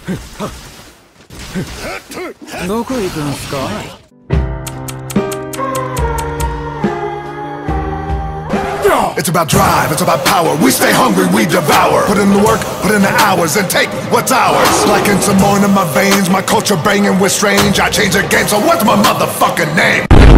どこ行くんすか？ It's about drive, it's about power. We stay hungry, we devour. Put in the work, put in the hours, and take what's ours. Like in some more in my veins, my culture banging with strange. I change the game, so what's my motherfucking name?